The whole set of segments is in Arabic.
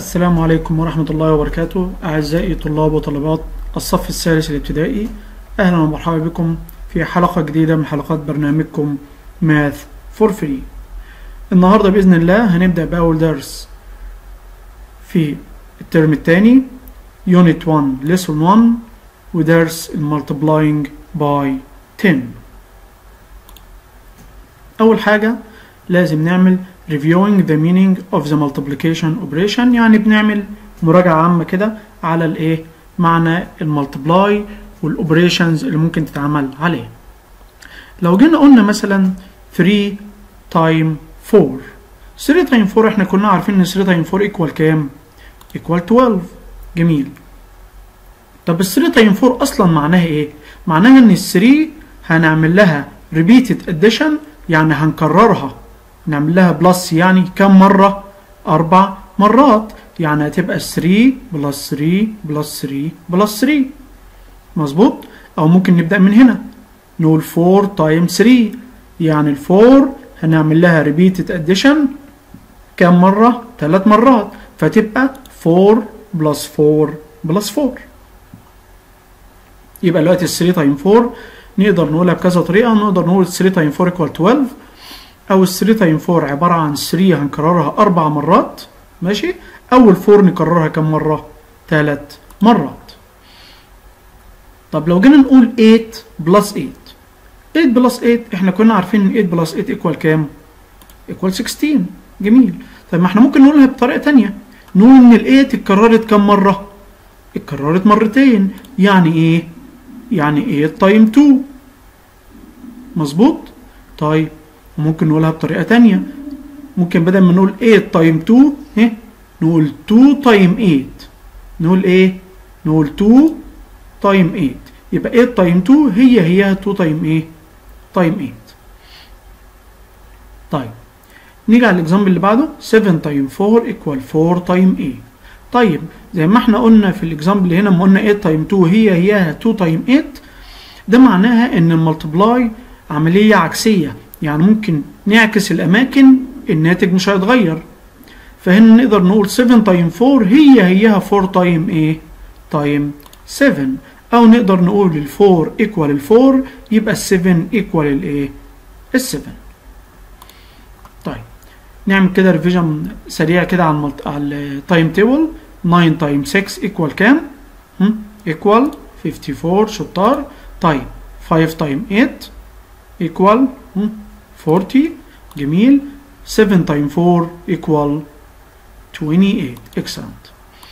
السلام عليكم ورحمة الله وبركاته. أعزائي طلاب وطالبات الصف الثالث الابتدائي، أهلا ومرحبا بكم في حلقة جديدة من حلقات برنامجكم Math for Free. النهاردة بإذن الله هنبدأ بأول درس في الترم الثاني Unit 1 Lesson 1 ودرس Multiplying by 10. أول حاجة لازم نعمل reviewing the meaning of the multiplication operation، يعني بنعمل مراجعة عامة كده على معنى المالتبلاي والاوبريشنز اللي ممكن تتعمل عليه. لو جينا قلنا مثلا 3 تايم 4، 3 تايم 4 احنا كنا عارفين ان 3 تايم 4 ايكوال كام؟ ايكوال 12. جميل. طب ال 3 تايم 4 اصلا معناها ايه؟ معناها ان ال 3 هنعمل لها repeated addition، يعني هنكررها، نعمل لها بلس، يعني كم مرة؟ 4 مرات، يعني هتبقى 3 بلس 3 بلس 3 بلس 3. مظبوط؟ أو ممكن نبدأ من هنا نقول 4 تايم 3، يعني ال 4 هنعمل لها repeated addition كم مرة؟ 3 مرات، فتبقى 4 بلس 4 بلس 4. يبقى دلوقتي ال 3 تايم 4 نقدر نقولها بكذا طريقة. نقدر نقول 3 تايم 4 equal 12، أو ال 3 تايم 4 عبارة عن 3 هنكررها 4 مرات، ماشي؟ أو ال 4 نكررها كم مرة؟ 3 مرات. طب لو جينا نقول 8 بلس 8، 8 بلس 8 احنا كنا عارفين ان 8 بلس 8 ايكوال كام؟ ايكوال 16. جميل. طب ما احنا ممكن نقولها بطريقة تانية، نقول ان ال 8 اتكررت كم مرة؟ اتكررت مرتين، يعني ايه؟ يعني 8 تايم 2. مظبوط؟ طيب ممكن نقولها بطريقة تانية، ممكن بدل ما نقول 8 تايم 2 نقول 2 تايم 8. نقول ايه؟ نقول 2 تايم 8. يبقى 8 تايم 2 هي 2 تايم ايه؟ تايم 8. طيب نيجي على الاكزامبل اللي بعده 7 تايم 4 ايكوال 4 تايم 8. طيب زي ما احنا قلنا في الاكزامبل اللي هنا، ما قلنا 8 تايم 2 هي 2 تايم 8، ده معناها ان الملتبلاي عملية عكسية، يعني ممكن نعكس الأماكن، الناتج مش هيتغير. فهنا نقدر نقول 7 تايم 4 هي 4 تايم ايه؟ تايم 7. أو نقدر نقول ال 4 ايكوال ال 4، يبقى ال 7 ايكوال الايه؟ ال 7. طيب نعمل كده ريفيجن سريع كده على التايم تيبل. 9 تايم 6 ايكوال كام؟ ايكوال 54. شطار. طيب 5 تايم 8 ايكوال 40. جميل. 7 تايم 4 equal 28. excellent.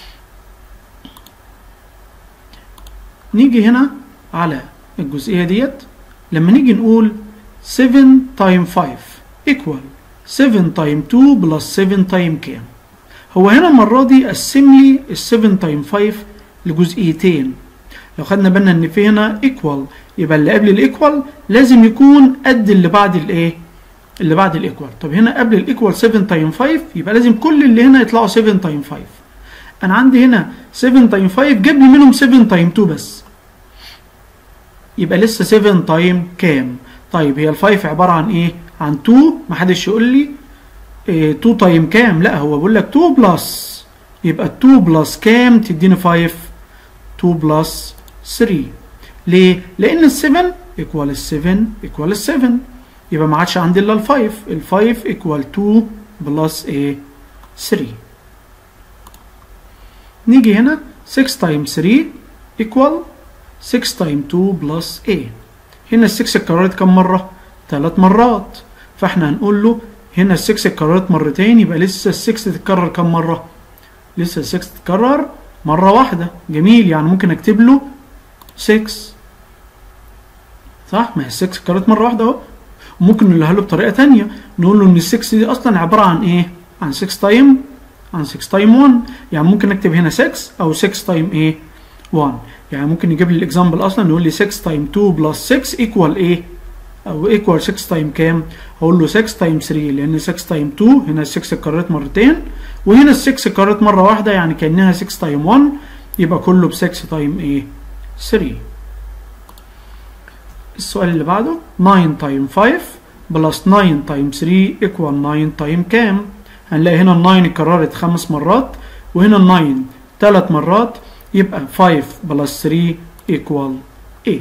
نيجي هنا على الجزئية ديت، لما نيجي نقول 7 تايم 5 equal 7 تايم 2 plus 7 تايم كام؟ هو هنا المرة دي قسم لي ال 7 تايم 5 لجزئيتين. لو خدنا بالنا ان في هنا equal، يبقى اللي قبل الايكوال لازم يكون قد اللي بعد الايه؟ اللي بعد الايكوال. طب هنا قبل الايكوال 7 تايم 5، يبقى لازم كل اللي هنا يطلعوا 7 تايم 5. انا عندي هنا 7 تايم 5 جاب لي منهم 7 تايم 2 بس، يبقى لسه 7 تايم كام؟ طيب هي ال 5 عباره عن ايه؟ عن 2. محدش يقول لي 2 تايم كام، لا هو بيقول لك 2 بلس، يبقى 2 بلس كام تديني 5؟ 2 بلس 3. ليه؟ لأن ال 7 equal ال 7 equal ال 7، يبقى ما عادش عندي إلا ال 5. ال 5 equal 2 بلس ايه؟ 3. نيجي هنا 6 تايم 3 equal 6 تايم 2 بلس ايه؟ هنا ال 6 اتكررت كم مرة؟ 3 مرات، فاحنا هنقول له هنا ال 6 اتكررت مرتين، يبقى لسه ال 6 تتكرر كم مرة؟ لسه ال 6 تتكرر مرة واحدة. جميل. يعني ممكن اكتب له 6، صح؟ ما هي 6 اتكررت مرة واحدة اهو. وممكن نقولها له بطريقة تانية، نقول له ان ال 6 دي اصلا عبارة عن ايه؟ عن 6 تايم 1. يعني ممكن نكتب هنا 6 او 6 تايم ايه؟ 1. يعني ممكن يجيب لي الاكزامبل اصلا يقول لي 6 تايم 2 بلس 6 ايكوال ايه؟ او ايكوال 6 تايم كام؟ هقول له 6 تايم 3، لان 6 تايم 2 هنا ال 6 اتكررت مرتين، وهنا ال 6 اتكررت مرة واحدة، يعني كأنها 6 تايم 1، يبقى كله ب 6 تايم ايه؟ 3. السؤال اللي بعده 9 تايم 5 بلس 9 تايم 3 equal 9 تايم كام؟ هنلاقي هنا ال 9 اتكررت 5 مرات، وهنا 9 3 مرات، يبقى 5 بلس 3 equal 8.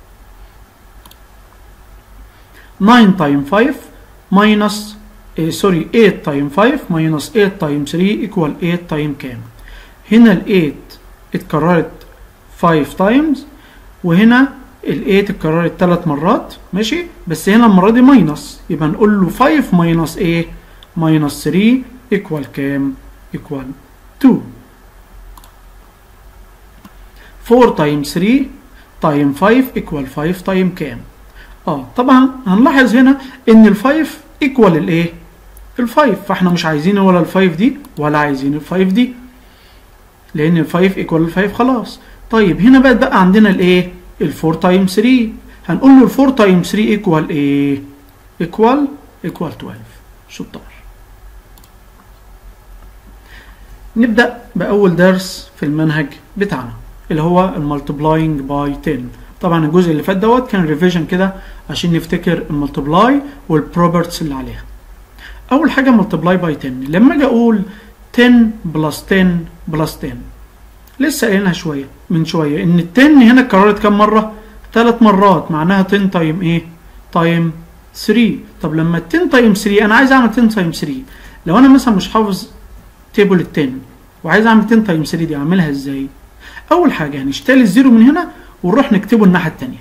9 تايم 5 minus 8 تايم 5 minus 8 تايم 3 equal 8 تايم كام؟ هنا ال 8 اتكررت 5 تايمز، وهنا ال 8 اتكررت 3 مرات، ماشي؟ بس هنا المرة دي ماينس، يبقى نقول له 5 minus ايه؟ minus 3 equal كام؟ equal 2. 4 تايم 3 تايم 5 equal 5 تايم كام؟ طبعا هنلاحظ هنا ان ال 5 equal الايه؟ ال 5، فاحنا مش عايزين ولا ال 5 دي ولا عايزين ال 5 دي، لان ال 5 equal ال 5 خلاص. طيب هنا بقى عندنا الايه؟ ال 4 تايم 3، هنقول له ال 4 تايم 3 equal ايه؟ equal 12. شطار. نبدأ بأول درس في المنهج بتاعنا اللي هو المالتبلاينج باي 10. طبعا الجزء اللي فات دوت كان ريفيجن كده عشان نفتكر المالتبلاي والبروبرتس اللي عليها. اول حاجه مالتبلاي باي 10، لما اجي اقول 10 بلس 10 بلس 10، لسه قايلينها من شويه ان ال 10 هنا اتكررت كام مره؟ 3 مرات، معناها 10 تايم ايه؟ تايم 3. طب لما ال 10 تايم 3 انا عايز اعمل 10 تايم 3، لو انا مثلا مش حافظ تيبل ال 10 وعايز اعمل 10 تايم 3 دي اعملها ازاي؟ اول حاجه هنشتغل الزيرو من هنا ونروح نكتبه الناحيه الثانيه.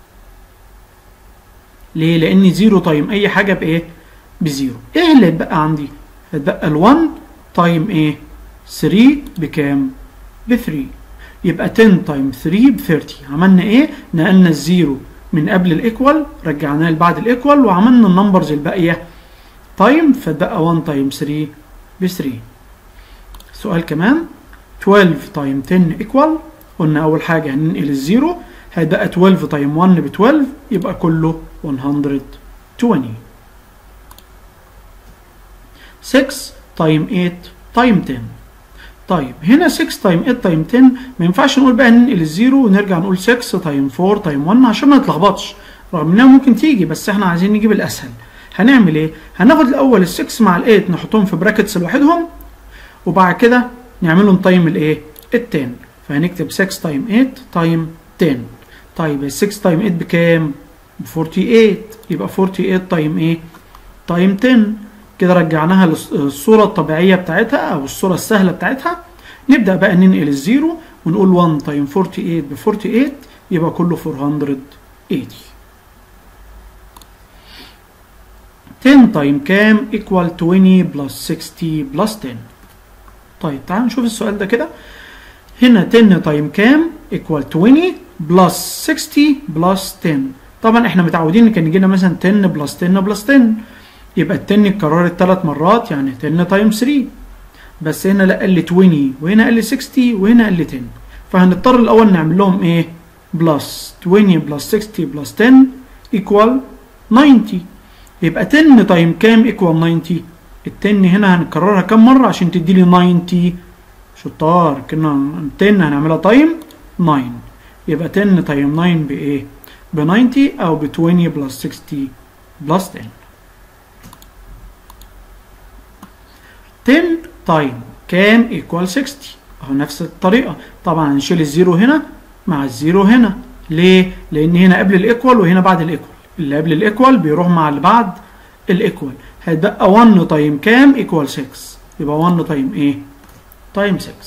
ليه؟ لان 0 تايم اي حاجه بايه؟ بزيرو. ايه اللي هيتبقى عندي؟ هيتبقى ال1 تايم ايه؟ 3 بكام؟ ب3. يبقى 10 تايم 3 ب 30. عملنا ايه؟ نقلنا الزيرو من قبل الايكوال رجعناه لبعد الايكوال وعملنا النمبرز الباقيه تايم، فاتبقى 1 تايم 3 ب 3. سؤال كمان، 12 تايم 10 ايكوال، قلنا اول حاجه هننقل الزيرو، هيبقى 12 تايم 1 ب 12، يبقى كله 120. 6 تايم 8 تايم 10. طيب هنا 6 تايم 8 تايم 10 ما ينفعش نقول بقى ننقل الزيرو ونرجع نقول 6 تايم 4 تايم 1 عشان ما نتلخبطش، رغم انها ممكن تيجي بس احنا عايزين نجيب الاسهل. هنعمل ايه؟ هناخد الاول ال 6 مع ال 8 نحطهم في براكتس لوحدهم، وبعد كده نعملهم تايم الايه؟ ال 10. فهنكتب 6 تايم 8 تايم 10. طيب ال 6 تايم 8 بكام؟ ب 48، يبقى 48 تايم ايه؟ تايم 10. كده رجعناها للصورة الطبيعية بتاعتها أو الصورة السهلة بتاعتها. نبدأ بقى ننقل الزيرو ونقول 1 تايم 48 ب 48، يبقى كله 480. 10 تايم كام؟ equal 20 بلس 60 بلس 10. طيب تعالوا نشوف السؤال ده كده. هنا 10 تايم كام؟ equal 20 بلس 60 بلس 10. طبعا احنا متعودين ان كان يجي لنا مثلا 10 بلس 10 بلس 10، يبقى ال 10 اتكررت 3 مرات يعني 10 تايم 3، بس هنا لا قال لي 20 وهنا قال لي 60 وهنا قال لي 10، فهنضطر الاول نعمل لهم ايه؟ بلس 20 بلس 60 بلس 10 ايكوال 90. يبقى 10 تايم كام ايكوال 90؟ ال 10 هنا هنكررها كام مره عشان تدي لي 90؟ شطار، كنا 10 هنعملها تايم 9، يبقى 10 تايم 9 بايه؟ ب 90 او ب 20 بلس 60 بلس 10. 10 تايم كام ايكوال 60؟ اهو نفس الطريقه. طبعا هنشيل الزيرو هنا مع الزيرو هنا. ليه؟ لان هنا قبل الايكوال وهنا بعد الايكوال، اللي قبل الايكوال بيروح مع اللي بعد الايكوال. هيتبقى 1 تايم كام ايكوال 6، يبقى 1 تايم ايه؟ تايم 6.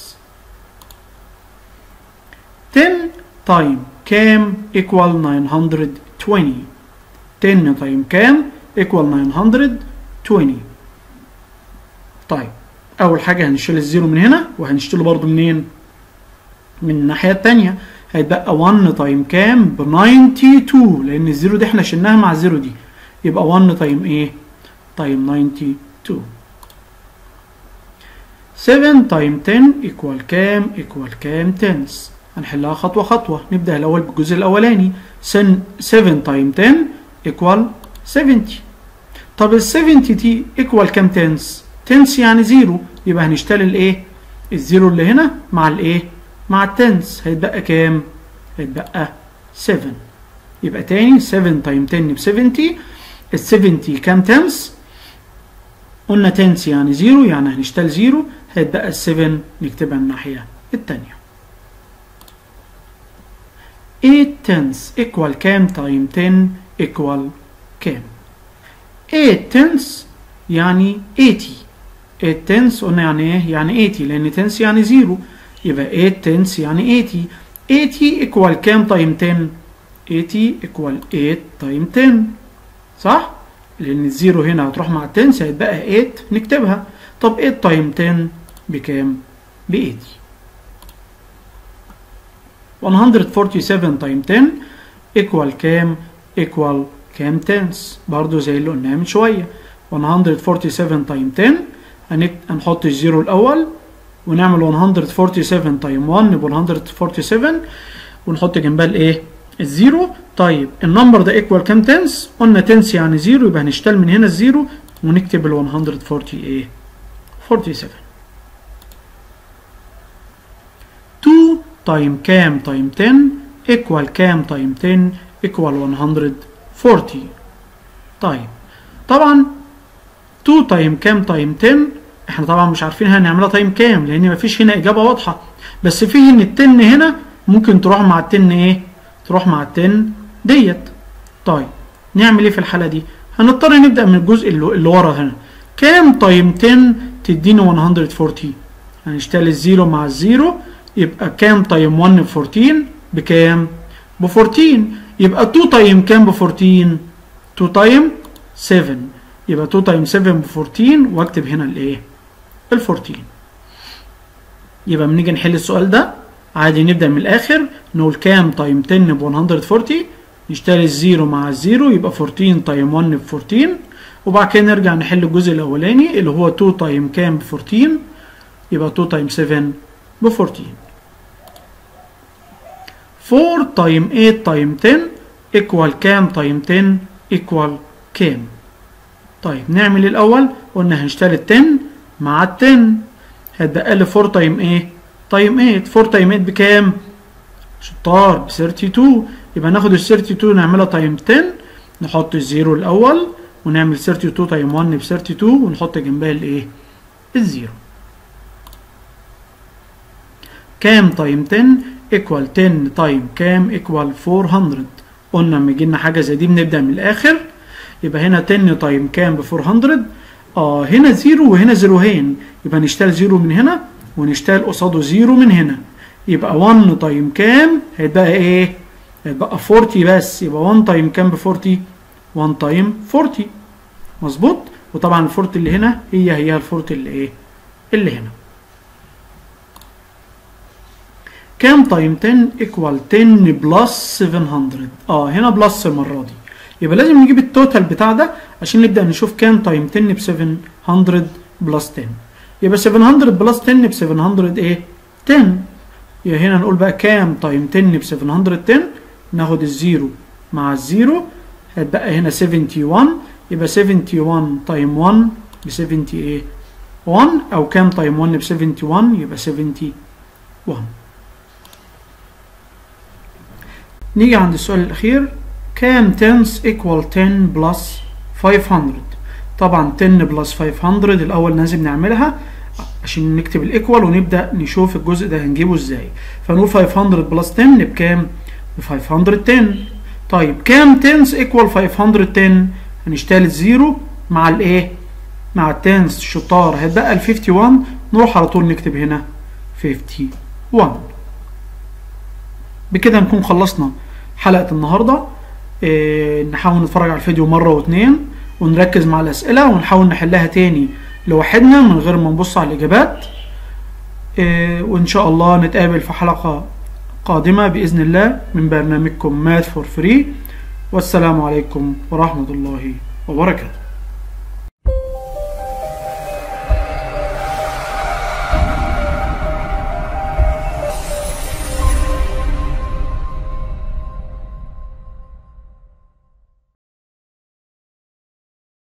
10 تايم كام ايكوال 920. 10 تايم كام ايكوال 920. طيب اول حاجه هنشيل الزيرو من هنا وهنشيله برضو منين؟ من الناحيه الثانيه. هيتبقى 1 تايم كام؟ ب 92، لان الزيرو دي احنا شلناها مع الزيرو دي، يبقى 1 تايم ايه؟ تايم 92. 7 تايم 10 ايكوال كام؟ ايكوال كام؟ تنس. هنحلها خطوه خطوه. نبدا الاول بالجزء الاولاني. 7 تايم 10 ايكوال 70. طب ال 70 دي ايكوال كام تنس؟ تنس يعني زيرو، يبقى هنشتغل الايه؟ الزيرو اللي هنا مع الايه؟ مع التنس. هيتبقى كام؟ هيتبقى 7. يبقى تاني 7 تايم 10 ب 70. ال 70 كام تنس؟ قلنا تنس يعني زيرو، يعني هنشتغل زيرو. هيتبقى ال 7 نكتبها الناحية التانية. 8 tenths equal كام تايم 10 equal كام؟ 8 tenths يعني 80. 8 tenths قلنا يعني ايه؟ يعني 80 لأن tenths يعني 0 يبقى 8 tenths يعني 80. 80 equal كام تايم 10؟ 80 equal 8 تايم 10 صح؟ لأن الزيرو هنا هتروح مع التنس هيتبقى 8 نكتبها. طب 8 تايم 10 بكام؟ ب 80. 147 تايم 10 equal كام؟ equal كام تنس؟ برضو زي اللي قلناها من شوية. 147 تايم 10 هنحط الزيرو الأول ونعمل 147 تايم 1 يبقى 147 ونحط جنبها الايه؟ الزيرو. طيب النمبر ده ايكوال كام تنس؟ قلنا تنس يعني زيرو يبقى هنشتغل من هنا الزيرو ونكتب ال 147. 2 تايم كام تايم 10 ايكوال كام تايم 10 ايكوال 140. طيب طبعا 2 تايم كام تايم 10 احنا طبعا مش عارفين هنعملها تايم كام لان مفيش هنا اجابه واضحه، بس في ان ال 10 هنا ممكن تروح مع ال 10 ايه؟ تروح مع ال 10 ديت. طيب نعمل ايه في الحاله دي؟ هنضطر نبدا من الجزء اللي ورا هنا. كام تايم 10 تديني 140؟ هنشتغل الزيرو مع الزيرو يبقى كام تايم 1 ب 14 بكام؟ ب 14. يبقى 2 تايم كام ب 14؟ 2 تايم 7 يبقى 2 تايم 7 ب 14 واكتب هنا الايه؟ ال 14. يبقى بنيجي نحل السؤال ده عادي نبدا من الاخر نقول كام تايم 10 ب 140 نشتغل الزيرو مع الزيرو يبقى 14 تايم 1 ب 14 وبعد كده نرجع نحل الجزء الاولاني اللي هو 2 تايم كام ب 14 يبقى 2 تايم 7 ب 14. 4 تايم 8 تايم 10 ايكوال كام تايم 10 ايكوال كام؟ طيب نعمل الاول قلنا هنشتغل ال 10 مع ال 10 هتبقى لي 4 تايم ايه؟ تايم 8. 4 تايم 8 بكام؟ شطار ب 32 يبقى ناخد ال 32 نعملها تايم 10 نحط الزيرو الاول ونعمل 32 تايم 1 ب 32 ونحط جنبها الايه؟ الزيرو. كام تايم 10 ايكوال 10 تايم كام ايكوال 400. قلنا لما يجي لنا حاجه زي دي بنبدا من الاخر يبقى هنا 10 تايم كام ب 400. هنا زيرو وهنا زيروهين يبقى نشتغل زيرو من هنا ونشتغل قصاده زيرو من هنا يبقى 1 تايم كام هيبقى ايه؟ هيبقى 40 بس يبقى 1 تايم كام ب 40؟ 1 تايم 40 مظبوط. وطبعا ال 40 اللي هنا هي ال 40 اللي ايه؟ اللي هنا. كام تايم 10 ايكوال 10 بلس 700. هنا بلس المره دي يبقى لازم نجيب التوتال بتاع ده عشان نبدا نشوف كام تايم 10 ب 700 بلس 10 يبقى 700 بلس 10 ب 700 ايه؟ 10. يبقى هنا نقول بقى كام تايم 10 ب 710 ناخد الزيرو مع الزيرو هتبقى هنا 71 يبقى 71 تايم 1 ب 70 ايه؟ 1 او كام تايم 1 ب 71 يبقى 71. نيجي عند السؤال الاخير كام تنس ايكوال 10 بلس 500. طبعا 10 بلس 500 الاول لازم نعملها عشان نكتب الايكوال ونبدا نشوف الجزء ده هنجيبه ازاي. فنقول 500 بلس 10 بكام؟ ب 510. طيب كام تنس ايكوال 510؟ هنشتغل الزيرو مع الايه؟ مع التنس الشطار هتبقى ال 51 نروح على طول نكتب هنا 51. بكده نكون خلصنا حلقه النهارده. نحاول نتفرج على الفيديو مره واثنين ونركز مع الاسئله ونحاول نحلها تاني لوحدنا من غير ما نبص على الاجابات. وان شاء الله نتقابل في حلقه قادمه باذن الله من برنامجكم ماث فور فري. والسلام عليكم ورحمه الله وبركاته.